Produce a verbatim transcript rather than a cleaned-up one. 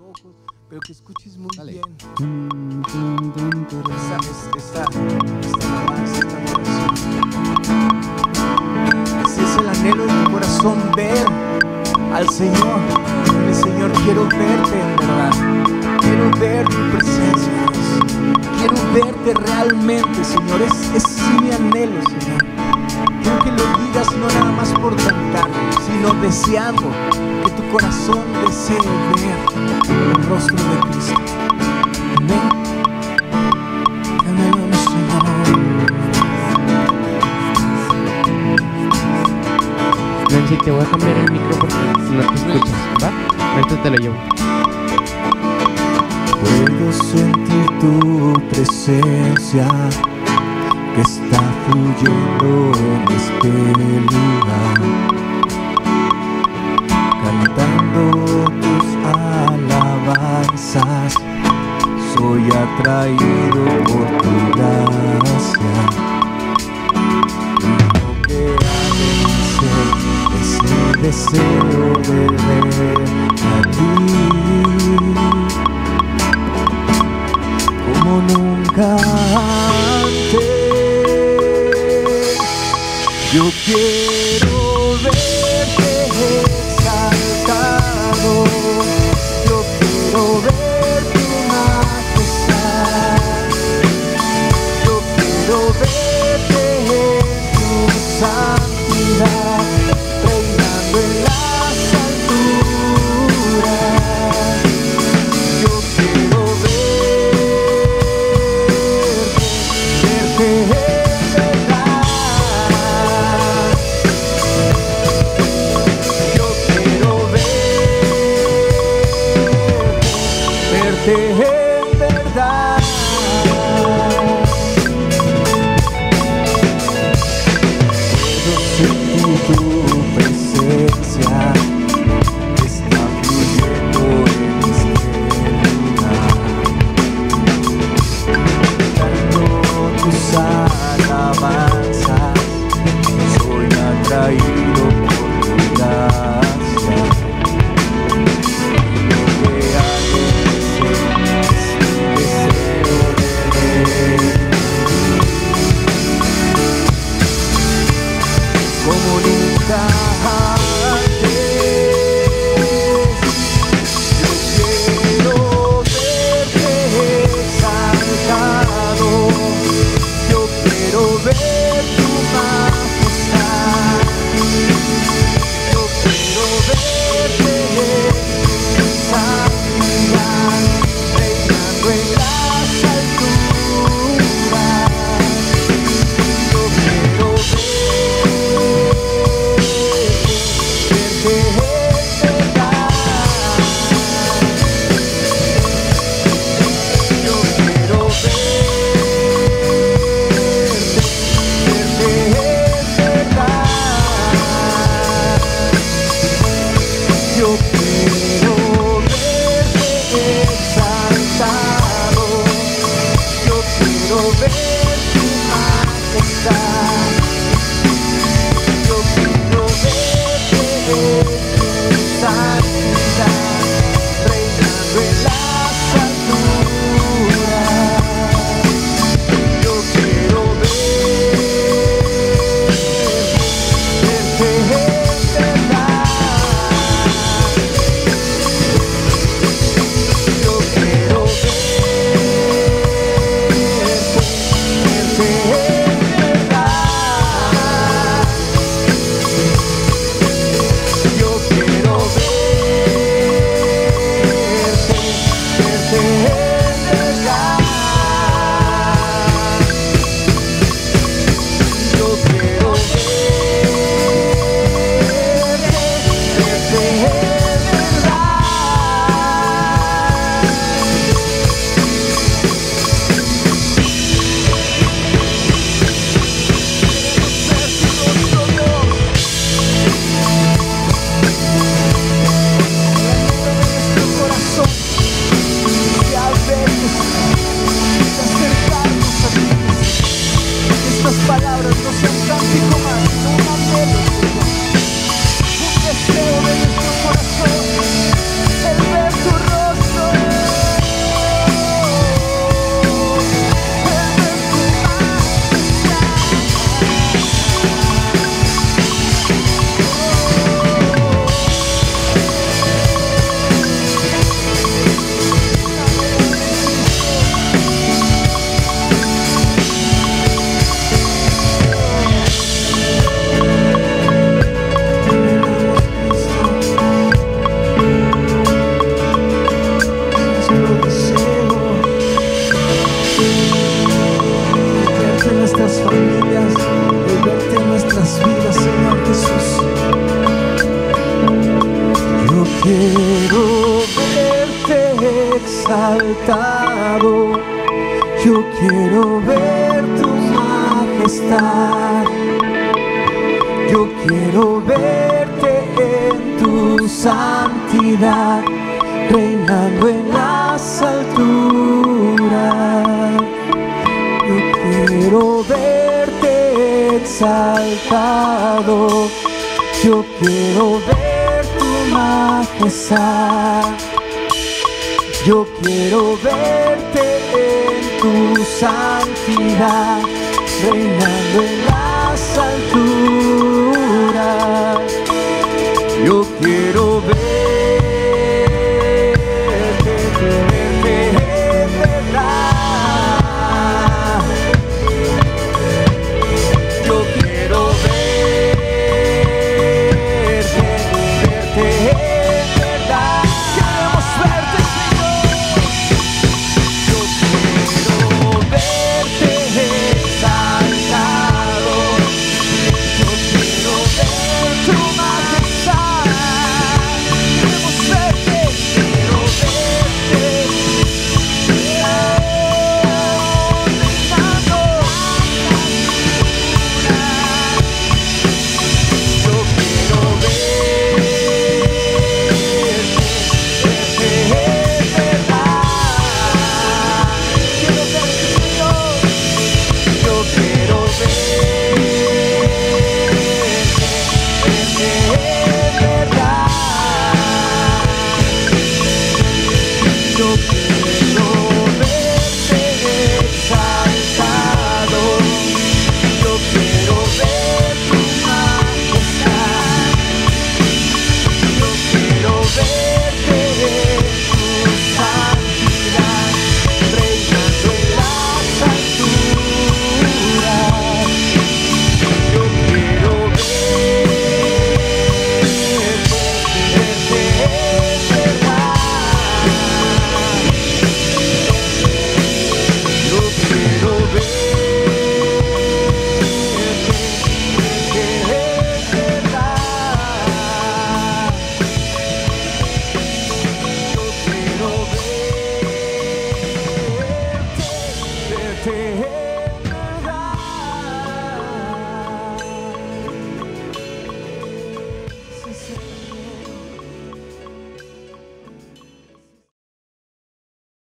ojos, pero que escuches muy Dale. bien. Esta, esta, esta, esta alabanza, esta adoración. Ese es el anhelo de tu corazón, ver al Señor. Dile, Señor, quiero verte en verdad. Quiero ver tu presencia, Dios. Quiero verte realmente, Señor. Es, es sí mi anhelo, Señor. Quiero que lo digas no nada más por cantar, sino deseando que tu corazón desee ver el rostro de Cristo. Amén. Amén, Señor. Nancy, te voy a cambiar el micro porque no te escuchas, ¿va? Ahorita te lo llevo. Puedo sentir tu presencia que está fluyendo en este lugar, cantando tus alabanzas. Soy atraído por tu gracia. Y lo que hay en mí es el deseo de ver a ti como nunca antes. Yo quiero verte exaltado, yo quiero ver tu majestad, yo quiero verte en tu santidad, reinando en las alturas. Yo quiero verte, verte en verdad. Yo quiero verte, verte en verdad. Puedo sentir tu presencia que está fluyendo en este lugar, cantando tus alabanzas. Soy atraído por tu gracia. Lo que hay en mí es el deseo quiero verte exaltado, yo quiero ver tu majestad, yo quiero verte en tu santidad, reinando en las alturas. Yo quiero verte exaltado, yo quiero ver tu majestad, yo quiero verte en tu santidad, reinando en la